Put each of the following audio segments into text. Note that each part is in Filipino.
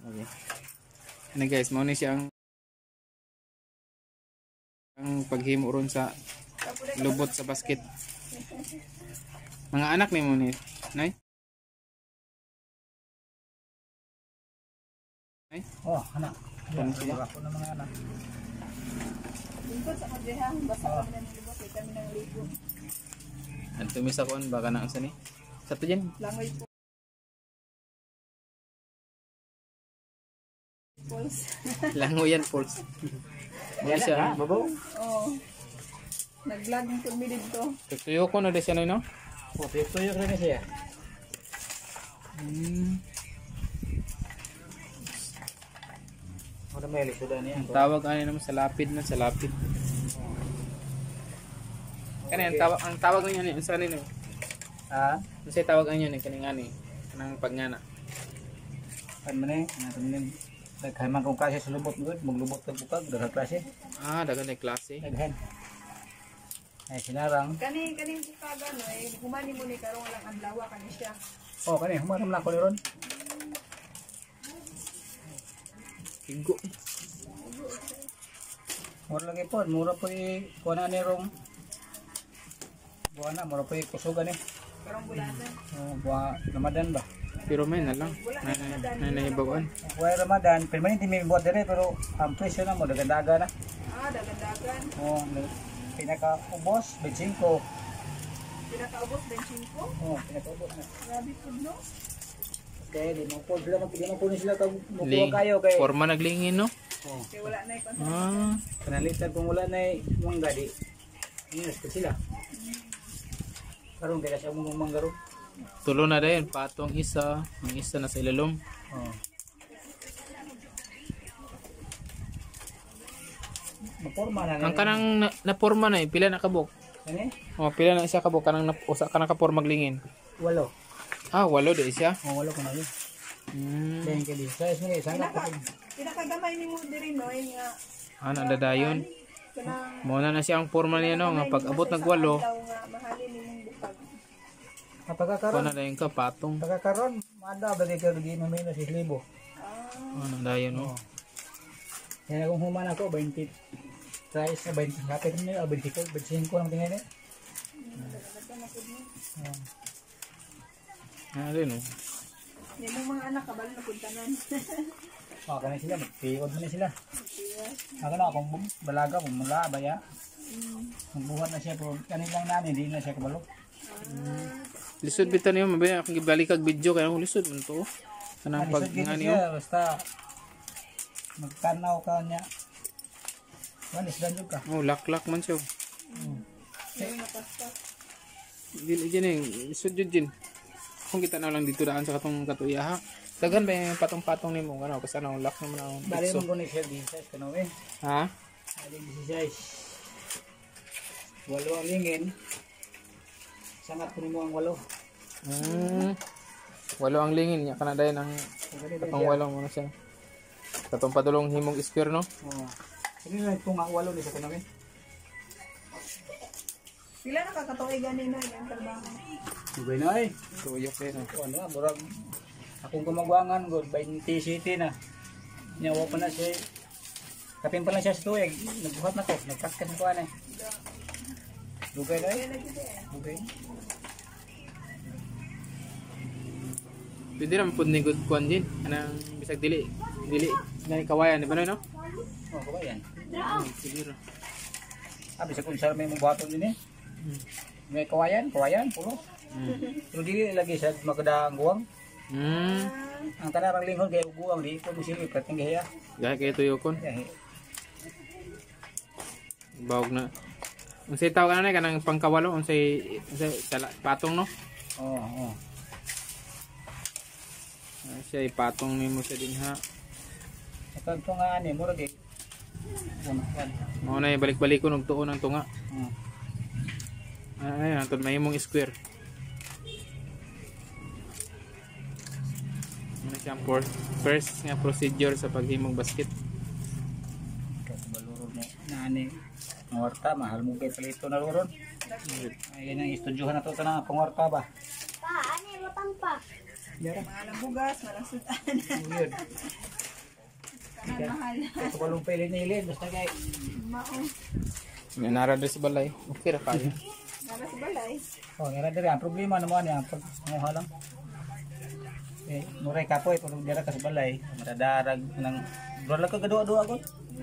Okay. Ano guys, mo ni siya ang paghimo ron sa lubot sa basket. Mga anak ni mo ni, nay? Nay? Oh, anak. Ano sila? Ako na mga anak. Lingkod sa kadrehang basta kami nang libot kami nang ligo. Ang tumis ako baka na sa ni. Sa to dyan. Langoy po. Pulse. Lango yan, Pulse. Ano siya? Babaw. Oh. Nag-vlog ng kami dito. Tuyo ko na de siya no? Oh, tuyo ka na siya. Ano may lisudan niya? Tawag ano naman sa lapid na sa lapid. Kani ang tawag niya ni sa nino. Ha? Kasi tawag niyo ni kaning ani kanang pagngana. Kan man eh, natin din. Naghaman kong klase sa lubot gud, maglubot ka bukag daghang klase. Ah, dagan na klase. Daghan. Ay sinarang. Kaning bukaga no eh humani mo ni karong lang adlaw kani siya. Oh, kani humaram lang ko ni ron. Higo. Mura lagi po, mura po kuha na ni rong. Buwan na, mura po kusugan eh. Karong bulatan. Oh, buwan Ramadan ba? Pero may na lang. Na ibawan. Buwan Ramadan, permanente may buwan dire pero ang presyo na mo dagan-daga na. Ah, dagan-dagan. Oh, pinaka-ubos 25. Pinakaubos 25. Oh, pinaka-ubos na. Grabe po no. Kaya di mo po sila kag mukuha kayo kay. Forma naglingin no? Oh, Kaya wala na ikon. Ah, kanalitan kung wala na mangga di. Yes, ko sila. Karon kaya sa mong manggaro. tulo na din patong isa, ang isa na sa ilalom. Oh. Maporma na Ang kanang naporma na pila na kabok. Ano? Oh, pila na isa kabok kanang usa kanang kaporma glingin. 8. Ah, walo di siya. Oh, 8 ko na yun. Hmm. Then kadi sa isang isang Pinakagamay ni mo diri no eh nga Ah, nadadayon. kanang Muna na siya ang forma niya no nga pag abot nag walo, daw nga mahalin nimong bukag. pagkakaroon. kuha na dayon ka patong. Pagkakaroon, manda bagay ka rin mo na 6,000. Ah, Oh, nadayon no. Kaya kung human ako 20 price na 20 kapit niyo 24 25 lang tingin eh. Ah, rin no. Ni mo mga anak kabalo na puntanan. Oh, kanay sila magpiod man sila. Ako na akong balaga kung mula baya. Magbuhat na siya pero kanilang nani hindi na siya kabalo. Lisod bitan niyo mabaya akong gibalik kag video kaya lisod man to. Kanang pag ngani siya, basta magtanaw ka niya. Walis dan juga. oh, laklak man siya. Dili din lisod jud din. Kung kita na lang dito daan sa katong katuya ha. Dagan ba yung patong-patong nimo ano kasi ano lock naman ang Bali pitso. mo ko ni siya di size kano eh. Ha? Bali di size. Walo ang lingin. Sangat ko nimo ang walo. Walo ang lingin niya kana dayon ang katong walo mo na siya. Katong padulong himong square no. Oh. Ini lang itong walo ni sa kano eh. Pila na kakatuig ganin na yung trabaho. Dugay na eh. Tuyok eh no. Ano nga, murag akong kumagwangan god 20 city na. Nyawa pa na siya. Kapin pa lang siya sa tuig. Nagbuhat na ko. Nagkaskas na ko ano eh. Dugay na eh. Dugay. Pwede naman pud ni good kuan din. Anang bisag dili na kawayan di ba no? Oh, kabayan. Siguro. Sabi sa kunsar may mabuhaton din eh. May kawayan, puro. Pero dili lagi sa magadaang guwang. Ang kanarang lingon kaya guwang di ko musili prating gaya. Gaya kay tuyokon. Kaya Bawog na. Unsay tawag na kanang pangkawalo unsay patong no? oo. Siya ipatong nimo siya din ha. Ito nga ani murag eh. Mao na balik-balik ko og tuon ang tunga. Ay, antod mahimong square. Ano siya ang first nga procedure sa paghimong basket. Balurod na ani. Ngorta mahal mo kay palito na ron. Ayun ang istudyohan na to na pangorta ba. Pa, ani lutang pa. Dara. Malang bugas, malang sudan. Yun. Kanan mahal. Ito balong pili nilin. Basta kay. Mao. Nara diri sa balay. Okay ra kayo. Nara sa balay. Oh, nga diri ang problema naman yan pag nguha lang. Eh, muray kapoy pag dira ka sa balay, madadarag nang bro lang ka gadua-dua ko.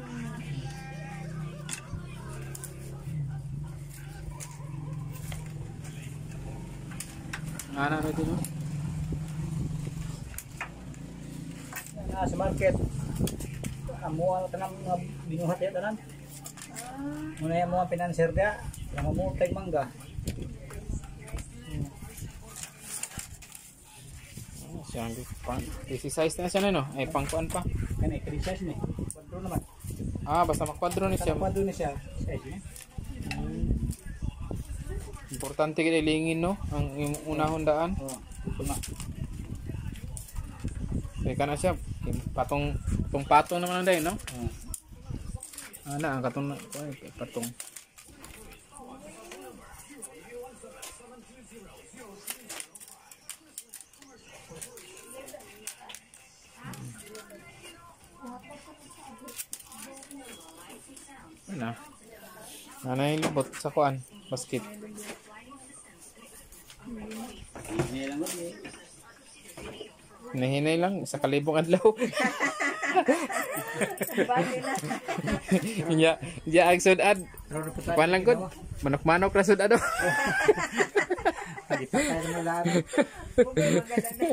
Ana na dito. Na sa market. Amo ang tanang mga binuhat ya tanan. Muna yung mga pinanser dia, yung mga tag mangga. Siyang pang exercise na siya no. Ay pangkuan pa. Kan exercise ni. Kwadro naman. Ah, basta makwadro ni siya. Kwadro ni siya. Size ni. Importante kay lingin no ang yung unahon daan. Oh, ito na. Kaya kana siya patong patong naman day no. Oh. Ana ang katong patong. Ana. Ana yung lubot sa kuan, basket. Ini lang gud ni. Nahinay lang sa kalibong adlaw. Bali na. Ya ang sudad. Kuan lang gud. Manok-manok ra sudad. Di pa tayo na lahat. Bugay maganda na.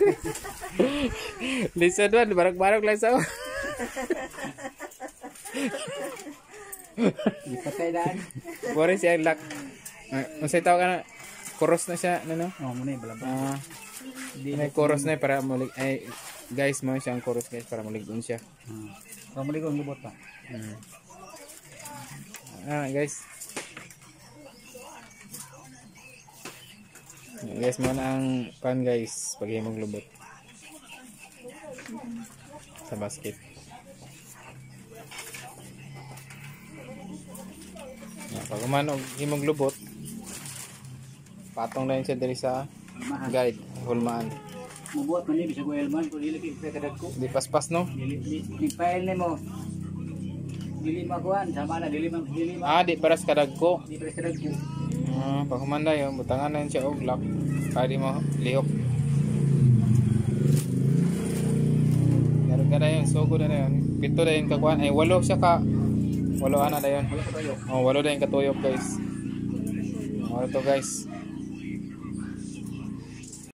Lisod man, barok-barok lang sa. Di pa tayo daan. Bore siya ang lock. Unsay tawag na? Chorus na siya, ano? Oh, muna yung balabang. Ah, may chorus na para mulig ay guys, mo siya ang chorus guys para mulig siya. Oh, muli ko lubot pa. Guys. Guys, mo na ang pan guys paghimong lubot sa basket. Pag umano himong lubot, patong na yun siya diri sa guide, hulmaan. Mubuhat man ni bisa ko elman ko dili kay kadag ko. Di paspas no? Dili file nimo. Dili makuan sama na dili ma. Di paras kadag ko. Di pres kadag ko. Pag humanda yun, butangan na yun siya og lock. Para di mo lihok. Meron ka na yun, sugo na yun. Pito na yun kakuan. Ay, 8 siya ka. 8 na yun. Wala ko tayo. Oh, 8 na yun katuyok guys. Ano to guys.